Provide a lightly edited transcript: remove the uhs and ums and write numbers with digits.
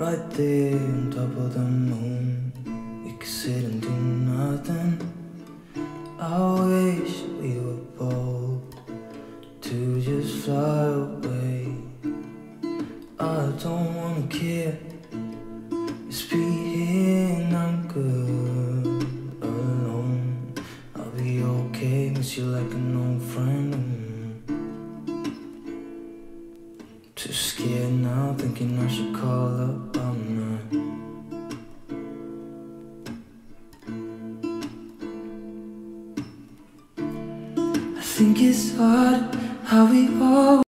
right there on top of the moon. We could sit and do nothing. I wish we were bold to just fly away. I don't wanna care, just be here and I'm good alone. I'll be okay, miss you like an old friend. Too scared now, thinking I should call up, I'm not. I think it's hard how we all